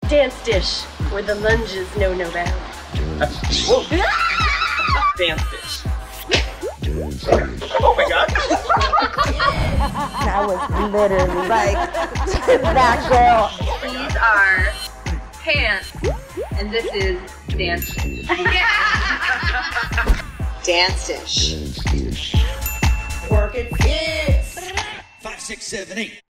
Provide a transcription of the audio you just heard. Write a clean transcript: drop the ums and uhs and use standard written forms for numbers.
Dance dish, where the lunges know no bound. Whoa. Dance dish. Oh my god. I was literally like, that girl. These are pants, and this is dance dish. Dance dish. Work it, 6, 5, 6, 7, 8.